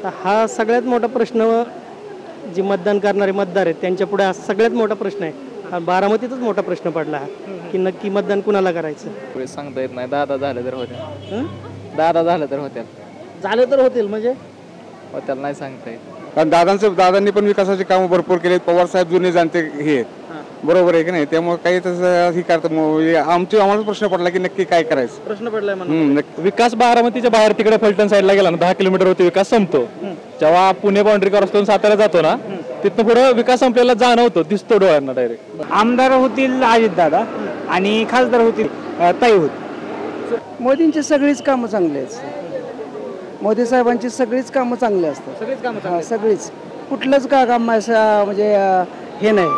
हा सगळ्यात मोठा प्रश्न जे मतदान करणारे मतदार आहेत त्यांच्या पुढे हा सगळ्यात मोठा प्रश्न आहे. हा बारामतीतच मोठा प्रश्न पडला हा की नक्की मतदान कुणाला करायचं. पुढे सांगता येत नाही. दादा झालं तर होत्या, दादा झालं तर होत्या, झालं तर होतील म्हणजे होत्याला नाही सांगता येत. कारण दादांनी पण विकासाचे कामं भरपूर केले. पवार साहेब जुने जाणते हे आहेत, बरोबर आहे की नाही. त्यामुळे काही तसं हे करतात. आम्हाला प्रश्न पडला की नक्की काय करायचं. प्रश्न पडलाय विकास बारामतीच्या बाहेर तिकडे फलटण साईडला गेला ना 10 किलोमीटरवरती विकास संपतो. जेव्हा पुणे बाउंड्री क्रॉस करून सातारा जातो ना तिथनं पुढे विकास संपलेला जाणवतो, दिसतो डोळ्यांना डायरेक्ट. आमदार होतील अजितदादा आणि खासदार होतील ताई होत. मोदींची सगळीच कामं चांगली आहेत. मोदी साहेबांची सगळीच कामं चांगली असतात. सगळीच कामं सगळीच कुठलंच का काम असं म्हणजे हे नाही.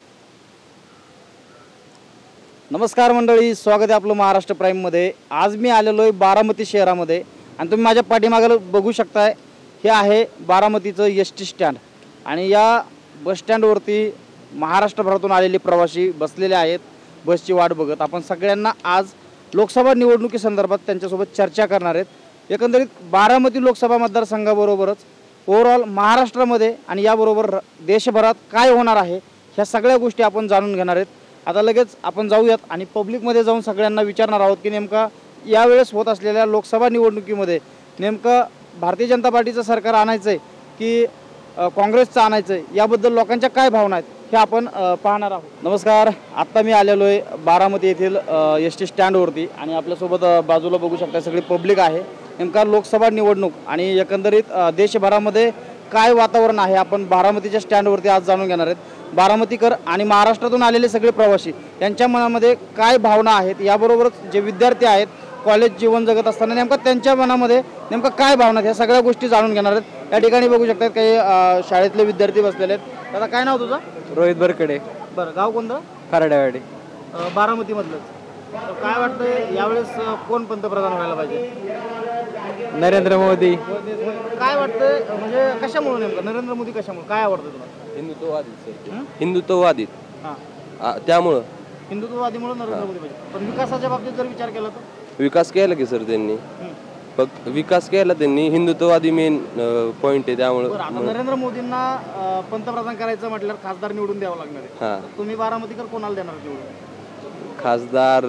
नमस्कार मंडळी, स्वागत आहे आपलं महाराष्ट्र प्राईममध्ये. आज मी आलेलो आहे बारामती शहरामध्ये आणि तुम्ही माझ्या पाठीमागे बघू शकताय हे आहे बारामतीचं एस.टी. स्टँड आणि या बसस्टँडवरती महाराष्ट्रभरातून आलेले प्रवासी बसलेले आहेत बसची वाट बघत. आपण सगळ्यांना आज लोकसभा निवडणुकीसंदर्भात त्यांच्यासोबत चर्चा करणार आहेत. एकंदरीत बारामती लोकसभा मतदारसंघाबरोबरच ओव्हरऑल महाराष्ट्रामध्ये आणि याबरोबर देशभरात काय होणार आहे ह्या सगळ्या गोष्टी आपण जाणून घेणार आहेत. आता लगेच आपण जाऊयात आणि पब्लिकमध्ये जाऊन सगळ्यांना विचारणार आहोत की नेमका यावेळेस होत असलेल्या लोकसभा निवडणुकीमध्ये नेमकं भारतीय जनता पार्टीचं सरकार आणायचं आहे की काँग्रेसचं आणायचं आहे, याबद्दल लोकांच्या काय भावना आहेत हे आपण पाहणार आहोत. नमस्कार, आत्ता मी आलेलो आहे बारामती येथील एस.टी. स्टँडवरती आणि आपल्यासोबत बाजूला बघू शकता सगळी पब्लिक आहे. नेमका लोकसभा निवडणूक आणि एकंदरीत देशभरामध्ये काय वातावरण आहे आपण बारामतीच्या स्टँडवरती आज जाणून घेणार आहेत. बारामतीकर आणि महाराष्ट्रातून आलेले सगळे प्रवासी यांच्या मनामध्ये काय भावना आहेत, याबरोबरच जे विद्यार्थी आहेत कॉलेज जीवन जगत असताना नेमका त्यांच्या मनामध्ये नेमका काय भावना आहेत ह्या सगळ्या गोष्टी जाणून घेणार आहेत. या ठिकाणी बघू शकतात काही शाळेतले विद्यार्थी बसलेले आहेत. दादा काय नाव तुझं? रोहित बरकडे. बरं, गाव कोणतं? खराड्यावाडी. बारामतीमधलंच. काय वाटतं यावेळेस कोण पंतप्रधान व्हायला पाहिजे? नरेंद्र मोदी. काय वाटतं म्हणजे कशामुळे नेमकं नरेंद्र मोदी कशामुळे काय आवडतं तुला? हिंदुत्ववादी त्यामुळं हिंदुत्ववादीमुळे नरेंद्र मोदी पाहिजे. पण विकासाच्या बाबतीत जर विचार केला तर विकास केला की सर त्यांनी, फक्त विकास केला त्यांनी. हिंदुत्ववादी मेन पॉइंट आहे त्यामुळं. आता नरेंद्र मोदींना पंतप्रधान करायचं म्हटल्यावर खासदार निवडून द्यावं लागणार आहे. हा, तुम्ही बारामतीकर कोणाला देणार निवडून? खासदार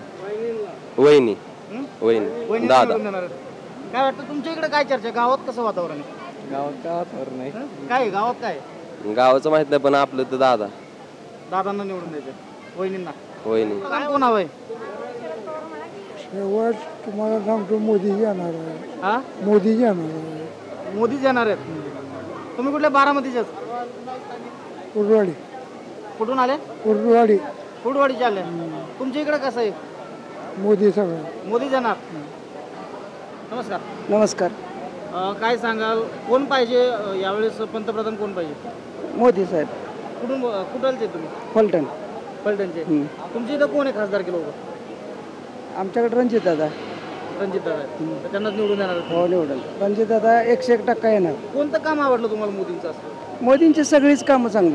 वहिनी दादा. काय वाटतं तुमच्या इकडे काय चर्चा? गावात कसं वातावरण आहे? गावात नाही काय गावात काय गावाचं माहित नाही पण आपलं तर दादांना निवडून द्यायचं, वहिनींना. वहिनी. काय कोण हवंय? शेवट तुम्हाला सांगतो मोदी येणार आहे. हा, मोदी येणार आहे. मोदीच येणार आहेत. तुम्ही कुठल्या बारामतीच्याच? कुर्डवाडी. कुठून आले? कुर्डवाडी. कुर्डवाडीचे आले. तुमच्या इकडे कसं आहे? मोदी सगळं मोदी येणार. नमस्कार. नमस्कार. काय सांगाल कोण पाहिजे यावेळेस पंतप्रधान कोण पाहिजे? मोदी साहेब. कुठलचे तुम्ही? फलटण. फलटणचे. तुमच्या इथं कोण आहे खासदार केलं? आमच्याकडे रणजित दादा. रणजित दादा. त्यांनाच निवडून येणार? हो, निवडल. रणजित दादा 101% येणार. कोणतं काम आवडलं तुम्हाला मोदींचं असं? मोदींची सगळीच कामं चांगली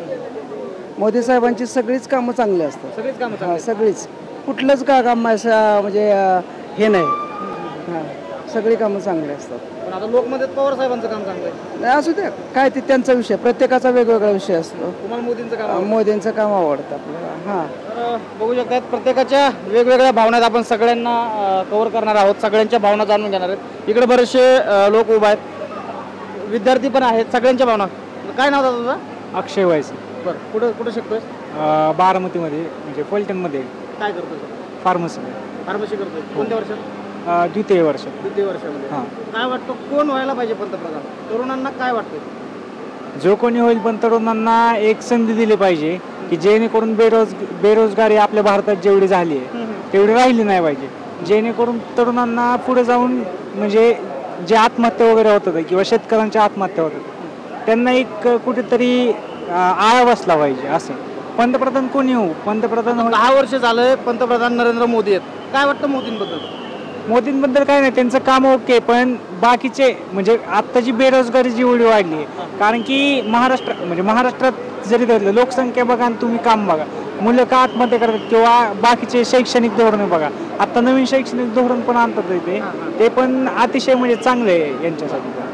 आहेत. मोदी साहेबांची सगळीच कामं चांगली असतात. सगळीच कामं हां, सगळीच. कुठलंच का काम असं म्हणजे हे नाही. हां, सगळी कामं चांगली असतात. पण आता लोकमध्ये पवार साहेबांचं काम चांगलं आहे. नाही, असू द्या, काय ते त्यांचा विषय, प्रत्येकाचा वेगवेगळा विषय असतो. तुम्हाला मोदींचं काम? मोदींचं काम आवडतं आपल्याला. हां, बघू शकतात प्रत्येकाच्या वेगवेगळ्या भावना आपण सगळ्यांना कव्हर करणार आहोत. सगळ्यांच्या भावना जाणून घेणार आहेत. इकडे बरेचसे लोक उभा आहेत, विद्यार्थी पण आहेत. सगळ्यांच्या भावना. काय नाव होतं तुझं? अक्षय वायस. बरं, कुठं शिकतोय? बारामतीमध्ये म्हणजे फलटणमध्ये. काय करतोय? फार्मसी करतोय. कोणत्या वर्षात? द्वितीय वर्ष. द्वितीय वर्षामध्ये. हां. काय वाटतं कोण व्हायला पाहिजे पंतप्रधान? तरुणांना काय वाटतं? जो कोणी होईल पण तरुणांना एक संधी दिली पाहिजे की जेणेकरून बेरोजगारी आपल्या भारतात जेवढी झाली आहे तेवढी राहिली नाही पाहिजे. जेणेकरून तरुणांना पुढे जाऊन म्हणजे जे आत्महत्या वगैरे होतात किंवा शेतकऱ्यांच्या आत्महत्या होतात त्यांना एक कुठेतरी आळा बसला पाहिजे. असं पंतप्रधान कोणी होऊ, पंतप्रधान 10 वर्ष झालंय पंतप्रधान नरेंद्र मोदी आहेत. काय वाटतं मोदींबद्दल? मोदींबद्दल काय नाही, त्यांचं काम ओके, पण बाकीचे म्हणजे आत्ताची बेरोजगारी जेवढी वाढली आहे, कारण की महाराष्ट्रात जरी धरलं लोकसंख्या बघा आणि तुम्ही काम बघा, मुलं का आत्महत्या करतात किंवा बाकीचे शैक्षणिक धोरण बघा. आता नवीन शैक्षणिक धोरण पण आणतात ते पण अतिशय म्हणजे चांगले आहे यांच्यासाठी.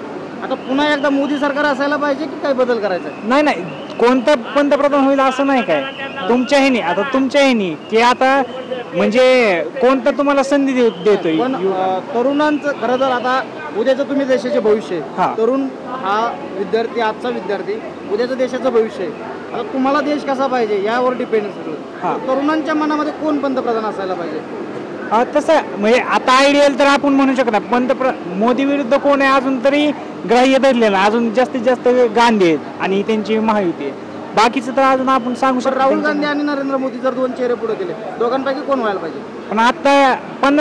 आता पुन्हा एकदा मोदी सरकार असायला पाहिजे की काय बदल करायचा आहे? नाही नाही, कोणतं पंतप्रधान होईल असं नाही काय. तुमच्या ह्यानी, आता तुमच्या ह्यानी की आता म्हणजे कोणतं तुम्हाला संधी देतोय. पण तरुणांचं खरं तर आता उद्याचं तुम्ही देशाचे भविष्य हा. आहे. तरुण हा विद्यार्थी, आजचा विद्यार्थी उद्याचं देशाचं भविष्य आहे. आता तुम्हाला देश कसा पाहिजे यावर डिपेंड हा. सगळं. तरुणांच्या मनामध्ये कोण पंतप्रधान असायला पाहिजे? तसं म्हणजे आता आयडियल तर आपण म्हणू शकणार. मोदी विरुद्ध कोण आहे अजून तरी ग्राह्य धरलेलं. अजून जास्तीत जास्त गांधी आहेत आणि त्यांची महायुती आहे. बाकीचं तर अजून आपण सांगू पण शकतो. राहुल गांधी आणि नरेंद्र मोदी जर दोन चेहरे पुढे केले, दोघांपैकी कोण व्हायला पाहिजे? पण आता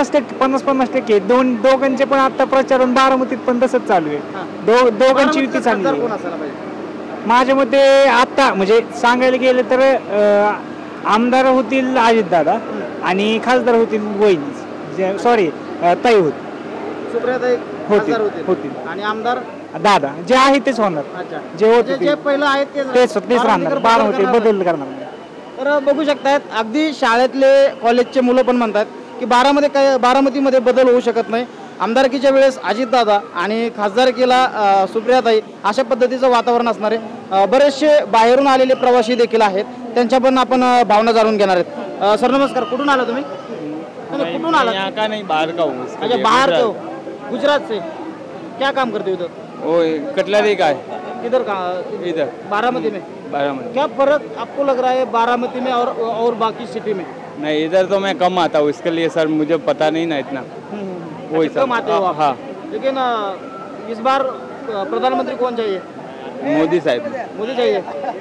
50% दोघांचे पण आता प्रचारण बारामतीत पण तसंच चालू आहे. दोघांची युती चालू खासदार कोण आहे. असायला पाहिजे? माझ्या मते आता म्हणजे सांगायला गेलं तर आमदार होतील अजितदादा आणि खासदार होतील वहिनी, सॉरी ताई होती, सुप्रियाताई खासदार होतील आणि आमदार दादा जे आहे तेच होणार. अच्छा, जे होते जे पहिलं आहेत तेच राहणार. बारामती बदल करणार. तर बघू शकतायत, अगदी शाळेतले कॉलेजचे मुलं पण म्हणतात की बारामतीमध्ये बदल होऊ शकत नाही. आमदारकीच्या वेळेस अजितदादा आणि खासदारकीला सुप्रियाताई अशा पद्धतीचं वातावरण असणार आहे. बरेचसे बाहेरून आलेले प्रवासी देखील आहेत, त्यांच्या पण आपण भावना जाणून घेणार आहेत. सर नमस्कार, कुठून आला तुम्ही? कुठून आला? का नहीं, बाहर का हूँ। अच्छा, बाहर के हो, गुजरात से. क्या काम करते हो उधर? वो कटलरी का है किधर का? इधर बारामती में. बारामती। क्या फर्क आपको लग रहा है बारामती में और बाकी सिटी में? नहीं, इधर तो मैं कम आता हूँ, इसके लिए सर मुझे पता नहीं ना इतना। वही अच्छा, कम आते हो आप? हाँ, लेकिन इस बार प्रधानमंत्री कौन चाहिए? मोदी साहेब। मोदी चाहिए.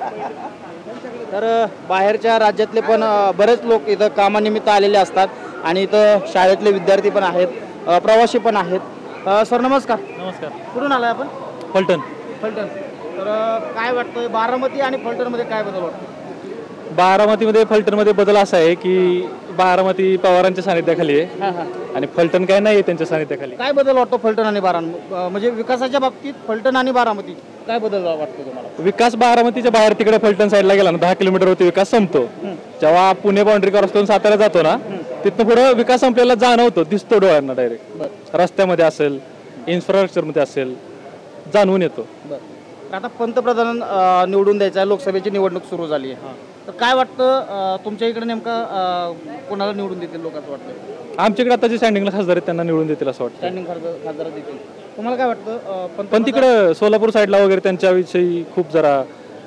तर बाहेरच्या राज्यातले पण बरेच लोक इथं कामानिमित्त आलेले असतात आणि इथं शाळेतले विद्यार्थी पण आहेत, प्रवासी पण आहेत. सर नमस्कार. नमस्कार. कुठून आलाय आपण? फलटण. फलटण. तर काय वाटतंय बारामती आणि फलटणमध्ये काय बदल वाटतो? बारामतीमध्ये फलटणमध्ये बदल असा आहे की बारामती पवारांच्या सानिध्याखाली आहे आणि फलटण काय नाही त्यांच्या सानिध्याखाली. काय बदल वाटतो फलटण आणि बारामती, म्हणजे विकासाच्या बाबतीत फलटण आणि बारामती काय बदल वाटतो तुम्हाला? विकास बारामतीच्या बाहेर तिकडे फलटण साईडला गेला ना 10 किलोमीटरवरती विकास संपतो. जेव्हा पुणे बाउंड्री क्रॉस करून सातारा जातो ना, तिथनं पुढे विकास संपलेला जाणवतो, दिसतो डोळ्यांना डायरेक्ट. रस्त्यामध्ये असेल, इन्फ्रास्ट्रक्चरमध्ये असेल, जाणवून येतो. आता पंतप्रधान निवडून द्यायचा, लोकसभेची निवडणूक सुरू झाली आहे. तर काय वाटतं तुमच्या इकडे नेमका कोणाला निवडून देतील लोक असं वाटतं? आमच्याकडे आता जे स्टँडिंगला खासदार आहेत त्यांना निवडून देतील असं वाटतं. स्टँडिंग खासदार देतील. तुम्हाला काय वाटतं? पण तिकडं सोलापूर साईडला वगैरे त्यांच्याविषयी खूप जरा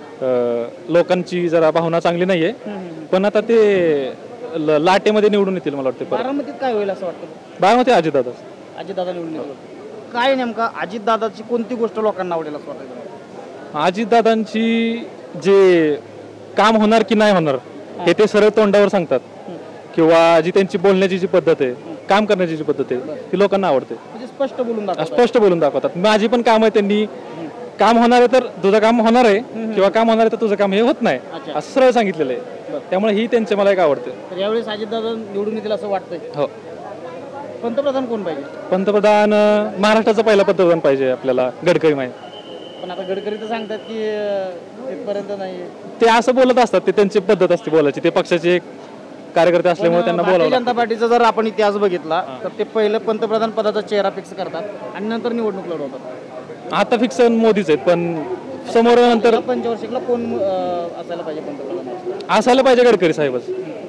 लोकांची जरा भावना चांगली नाहीये. पण आता ते लाटेमध्ये निवडून येतील मला वाटतं. बारामतीत काय होईल असं वाटतं? बारामती अजितदादा. अजितदादा निवडून येतील. काय नेमका अजितदादाची कोणती गोष्ट लोकांना आवडेल असं वाटतं? अजितदादांची जे काम होणार की नाही होणार हे ते सरळ तोंडावर सांगतात, किंवा जी त्यांची बोलण्याची जी पद्धत आहे, काम करण्याची जी पद्धत आहे ती लोकांना आवडते. म्हणजे स्पष्ट बोलून दाखवतात. माझी पण काम आहे, त्यांनी काम होणार आहे तर तुझं काम होणार आहे, किंवा काम होणार आहे तर तुझं काम हे होत नाही, असं सरळ सांगितलेलं आहे. त्यामुळे ही त्यांचे मला एक आवडते. तर यावेळेस अजितदादा निवडून येतील असं वाटतंय. हो. पंतप्रधान कोण पाहिजे? पंतप्रधान महाराष्ट्राचा पहिला पंतप्रधान पाहिजे आपल्याला, गडकरी माहिती. पण आता गडकरी तर सांगतात की इथपर्यंत नाही. ते असं बोलत असतात, ते त्यांची पद्धत असते बोलायची. ते पक्षाचे कार्यकर्ते असल्यामुळे त्यांना भारतीय जनता पार्टीचा जर आपण इतिहास बघितला तर ते पहिलं पंतप्रधान पदाचा चेहरा फिक्स करतात आणि नंतर निवडणूक लढवतात. आता फिक्स मोदीच आहेत, पण समोर नंतर पंचवार्षिकला कोण असायला पाहिजे पंतप्रधान? असायला पाहिजे गडकरी साहेबच,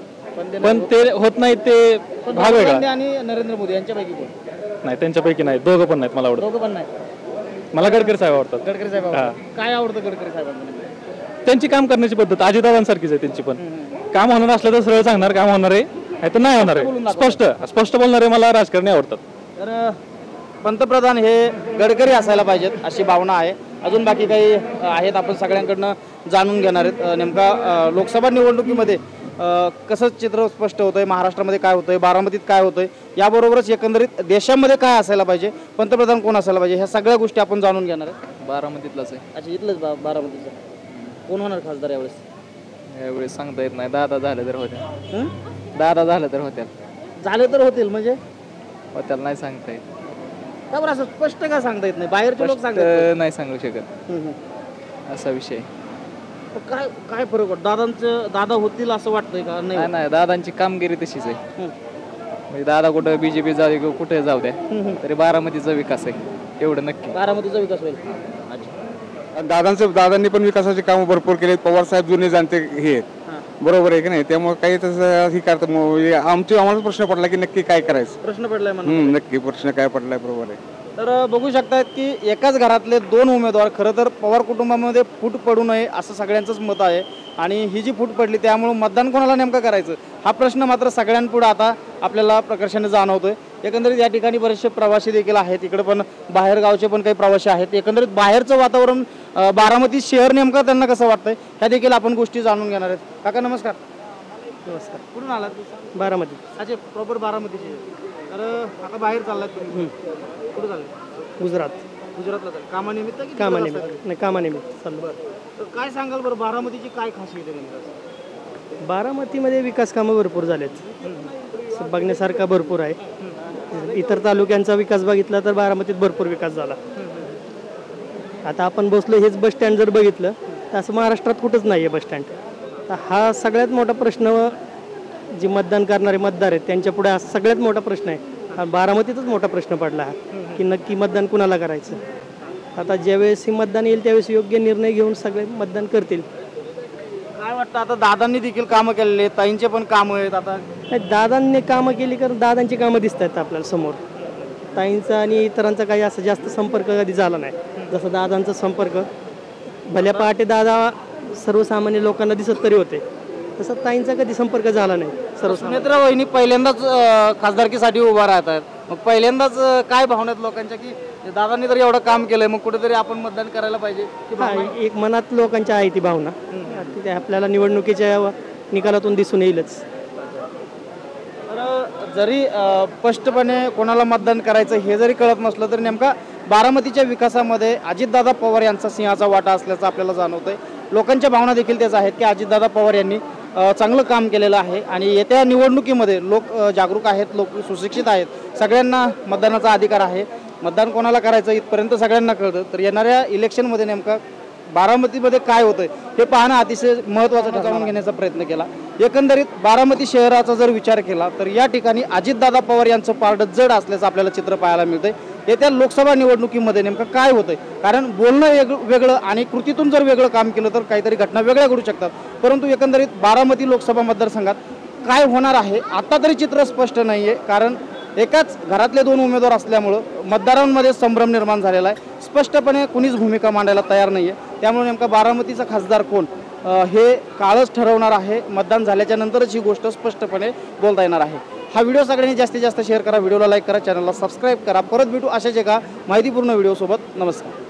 पण ते होत नाही. ते भाग वेगळा. आणि नरेंद्र मोदी यांच्यापैकी कोण? नाही, त्यांच्यापैकी नाही, दोघं पण नाहीत मला आवडत. दोघं पण नाही. मला गडकरी साहेब आवडतात. गडकरी साहेब काय आवडतं गडकरी साहेबांना? त्यांची काम करण्याची पद्धत अजितदादांसारखीच आहे त्यांची पण. काम होणार असलं तर सरळ सांगणार काम होणार आहे, नाही तर नाही होणार आहे. स्पष्ट बोलणारे मला राजकारणी आवडतात. तर पंतप्रधान हे गडकरी असायला पाहिजेत अशी भावना आहे. अजून बाकी काही आहेत, आपण सगळ्यांकडनं जाणून घेणार आहेत. नेमका लोकसभा निवडणुकीमध्ये कसं चित्र स्पष्ट होतंय, महाराष्ट्रामध्ये काय होतंय, बारामतीत काय होतंय, याबरोबरच एकंदरीत देशामध्ये काय असायला पाहिजे, पंतप्रधान कोण असायला पाहिजे, ह्या सगळ्या गोष्टी आपण जाणून घेणार आहेत. बारामतीतलाच आहे. अच्छा, इथलंच बारामतीचं. कोण होणार खासदार यावेळेस? यावेळेस सांगता येत नाही. दादा झालं तर होत्या. दादा झालं तर होत्या. झाले तर होतील म्हणजे होत्याला नाही सांगता येत. का बरं असं स्पष्ट का सांगता येत नाही? बाहेरचे लोक सांगतात. नाही सांगू शकत, असा विषय. काय काय फरक वाटतं? दादा होतील असं वाटतंय का? नाही नाही, दादांची कामगिरी तशीच आहे. म्हणजे दादा कुठं बीजेपी जाऊ दे, कुठे जाऊ द्या, तरी बारामतीचा विकास आहे. एवढं नक्की. बारामतीचा विकास होईल. अच्छा. दादांनी पण विकासाचे कामं भरपूर केलेत. पवार साहेब जुने जाणते हे आहेत, बरोबर आहे की नाही. त्यामुळे काही तसं ही करतात. आम्हाला प्रश्न पडला की नक्की काय करायचं. प्रश्न पडलाय म्हणून. नक्की प्रश्न काय पडलाय, बरोबर आहे. तर बघू शकतायत की एकाच घरातले दोन उमेदवार, खरं तर पवार कुटुंबामध्ये फूट पडू नये असं सगळ्यांचंच मत आहे. आणि ही जी फूट पडली त्यामुळे मतदान कोणाला नेमकं करायचं हा प्रश्न मात्र सगळ्यांपुढे आता आपल्याला प्रकर्षाने जाणवतोय. एकंदरीत या ठिकाणी बरेचसे प्रवासी देखील आहेत, इकडे पण बाहेर गावचे पण काही प्रवासी आहेत. एकंदरीत बाहेरचं वातावरण बारामती शहर नेमकं त्यांना कसं वाटतंय ह्या देखील आपण गोष्टी जाणून घेणार आहेत. काका नमस्कार. नमस्कार. कुठून आलात? बारामती. अच्छा, प्रॉपर बारामतीचे. तर आता बाहेर चाललात तुम्ही, कुठं चालले? गुजरात. गुजरातला चालले कामानिमित्त की कामानिमित्त? नाही, कामानिमित्त चाललो. तर काय सांगाल बरं, बारामतीची काय खासियत आहे नेमकं? बारामतीमध्ये विकास कामं भरपूर झालेत, बघण्यासारखा भरपूर आहे. इतर तालुक्यांचा विकास बघितला तर बारामतीत भरपूर विकास झाला. आता आपण बसलो हेच बस स्टँड जर बघितलं तर असं महाराष्ट्रात कुठंच नाही आहे बस स्टँड. तर हा सगळ्यात मोठा प्रश्न जे मतदान करणारे मतदार आहेत त्यांच्यापुढे हा सगळ्यात मोठा प्रश्न आहे. हा बारामतीतच मोठा प्रश्न पडला हा की नक्की मतदान कुणाला करायचं. आता ज्यावेळेस ही मतदान येईल त्यावेळेस योग्य निर्णय घेऊन सगळे मतदान करतील. काय वाटतं, आता दादांनी देखील कामं केलेले आहेत, ताईंचे पण कामं आहेत. आता दादांनी कामं केली कारण दादांची कामं दिसत आहेत आपल्याला समोर. ताईंचा आणि इतरांचा काही असं जास्त संपर्क कधी झाला नाही. जसं दादांचा संपर्क भल्या पहाटे दादा सर्वसामान्य लोकांना दिसत तरी होते, तसं ताईंचा कधी संपर्क झाला नाही. सुनेत्रा वहिनी पहिल्यांदाच खासदारकीसाठी उभा राहत आहेत. मग पहिल्यांदाच काय भावना आहेत लोकांच्या की दादांनी तर एवढं काम केलंय, मग कुठेतरी आपण मतदान करायला पाहिजे. एक मनात लोकांच्या आहे ती भावना, ती आपल्याला निवडणुकीच्या निकालातून दिसून येईलच. तर जरी स्पष्टपणे कोणाला मतदान करायचं हे जरी कळत नसलं तरी नेमका बारामतीच्या विकासामध्ये अजितदादा पवार यांचा सिंहाचा वाटा असल्याचं आपल्याला जाणवतंय. लोकांच्या भावना देखील त्याच आहेत की अजितदादा पवार यांनी चांगलं काम केलेलं आहे आणि येत्या निवडणुकीमध्ये लोक जागरूक आहेत, लोक सुशिक्षित आहेत, सगळ्यांना मतदानाचा अधिकार आहे. मतदान कोणाला करायचं इथपर्यंत सगळ्यांना कळतं. तर येणाऱ्या इलेक्शनमध्ये नेमका बारामतीमध्ये काय होतंय हे पाहणं अतिशय महत्त्वाचं जाणून घेण्याचा प्रयत्न केला. एकंदरीत बारामती शहराचा जर विचार केला तर या ठिकाणी अजितदादा पवार यांचं पारडं जड असल्याचं आपल्याला चित्र पाहायला मिळतंय. येत्या लोकसभा निवडणुकीमध्ये नेमकं काय होतंय, कारण बोलणं वेगळं आणि कृतीतून जर वेगळं काम केलं तर काहीतरी घटना वेगळ्या घडू शकतात. परंतु एकंदरीत बारामती लोकसभा मतदारसंघात काय होणार आहे आता तरी चित्र स्पष्ट नाही आहे, कारण एकाच घरातले दोन उमेदवार असल्यामुळं मतदारांमध्ये संभ्रम निर्माण झालेला आहे. स्पष्टपणे कुणीच भूमिका मांडायला तयार नाही आहे. त्यामुळे नेमका बारामतीचा खासदार कोण हे काळच ठरवणार आहे. मतदान झाल्याच्या नंतरच ही गोष्ट स्पष्टपणे बोलता येणार आहे. हा व्हिडिओ सगळ्यांनी जास्तीत जास्त शेअर करा, व्हिडिओला लाईक करा, चॅनलला सबस्क्राईब करा. परत भेटू अशाच एका माहितीपूर्ण व्हिडिओसोबत. नमस्कार.